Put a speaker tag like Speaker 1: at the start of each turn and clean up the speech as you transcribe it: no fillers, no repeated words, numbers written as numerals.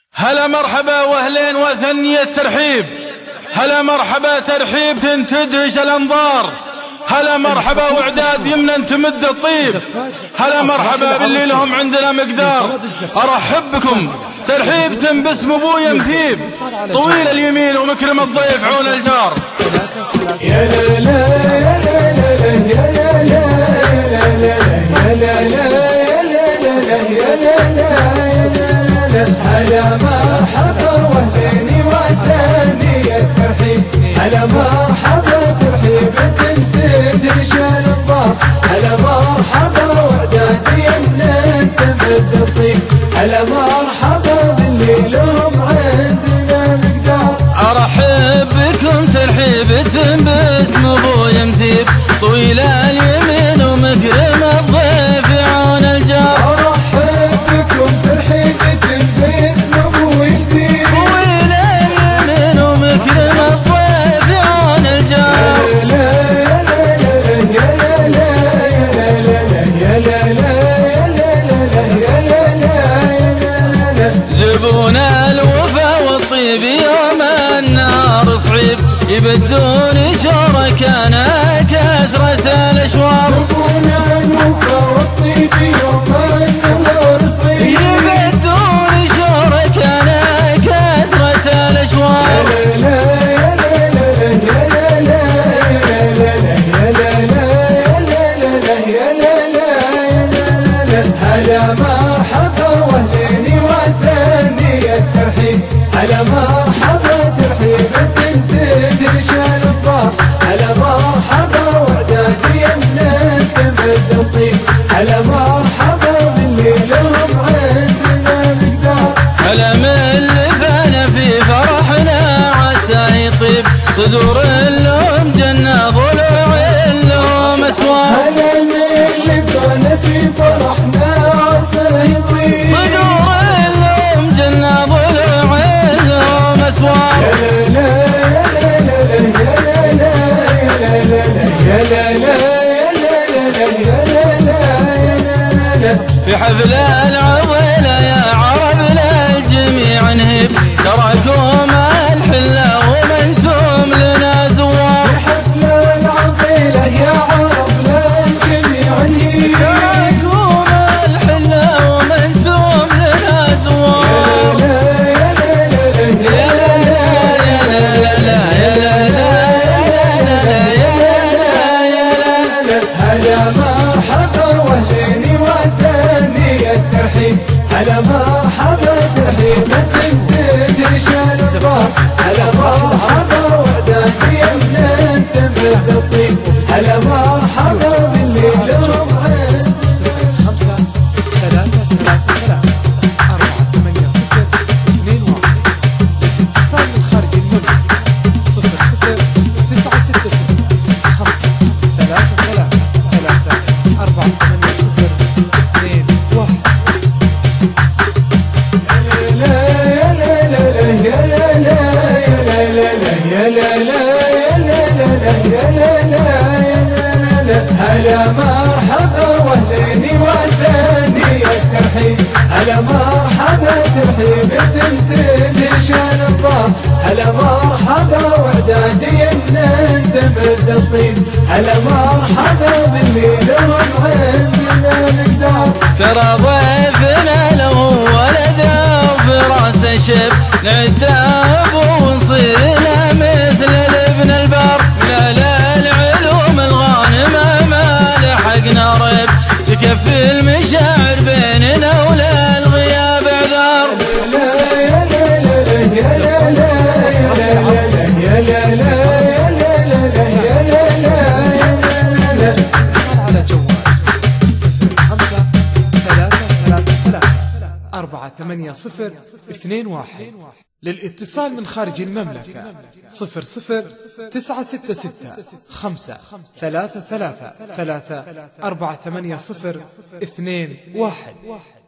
Speaker 1: هلا مرحبا واهلين وثني الترحيب. هلا مرحبا ترحيب تدهش الانظار. هلا مرحبا واعداد يمنا تمد الطيب. هلا مرحبا باللي لهم عندنا مقدار. ارحب بكم ترحيب باسم ابويا مثيب، طويل اليمين ومكرم الضيف عون الجار.
Speaker 2: يا لا لا يا لا لا يا لا لا يا لا لا يا لا لا هلا مرحبا واهلين وثني الترحيب. هلا مرحبا ترحيب تدهش الانظار. هلا مرحبا واعداد يمنا تمد الطيب. هلا مرحبا باللي لهم عندنا مقدار.
Speaker 1: ارحب بكم ترحيب باسم ابويا مثيب، طويل اليمين ومكرم الضيف عون الجار.
Speaker 2: ارحب بكم ترحيب باسم ابويا مثيب،
Speaker 1: طويل اليمين ومكرم الضيف عون الجار.
Speaker 2: يا لا لا يا لا لا يا لا لا
Speaker 1: زبون الوفا والطيب يوم النار صعيب، يبدون شركانا كثرة الاشواق.
Speaker 2: زبون الوفا والطيب يوم النار صعيب،
Speaker 1: يبدون شركانا كثرة الاشواق.
Speaker 2: هلا مرحبا واهلين وثني الترحيب. هلا مرحبا ترحيب تدهش الانظار. هلا مرحبا واعداد يمنا تمد الطيب. هلا مرحبا باللي لهم عندنا مقدار.
Speaker 1: هلا من اللي فانا في فرحنا عسى يطيب، صدور اللهم جنة ضلوع اللهم اسوار.
Speaker 2: هلا من اللي فانا في فرحنا عسى يطيب،
Speaker 1: صدور اللهم جنة ضلوع اللهم اسوار.
Speaker 2: يا لا يا لا لا
Speaker 1: في حفل العضيلة يا عربنا الجميع نهيب، تراكم الحلة ومنتم لنا زوار.
Speaker 2: في حفل العضيلة يا عربنا الجميع نهيب،
Speaker 1: تراكم الحلة ومنتم لنا زوار.
Speaker 2: يا لا هلا مرحبا واهلين وثني الترحيب. هلا مرحبا ترحيب تدهش الانظار. هلا مرحبا واعداد يمنا تمد الطيب. هلا مرحبا باللي لهم عند
Speaker 3: 5 3 3 4 8 0 2 1. اتصال من خارج المملكة 00 966 5 3 3 3 4 8 0 2 1.
Speaker 2: هلا مرحبا واهلين وثني الترحيب. هلا مرحبا ترحيب تدهش الانظار. هلا مرحبا واعداد يمنا تمد الطيب. هلا مرحبا باللي لهم عندنا مقدار.
Speaker 1: ترى ضيفنا له ولد وفراسه شب، نعتاب ونصير له مثل الابن البار. لا العلوم الغانمة ما لحقنا ريب، تكفي المشاعر بيننا ولا الغياب اعذار.
Speaker 3: اتصال على جوال 05 3 3 3 4 8 0 2 1. للاتصال من خارج المملكة 00 966 5 3 3 3 4 8 0 2 1.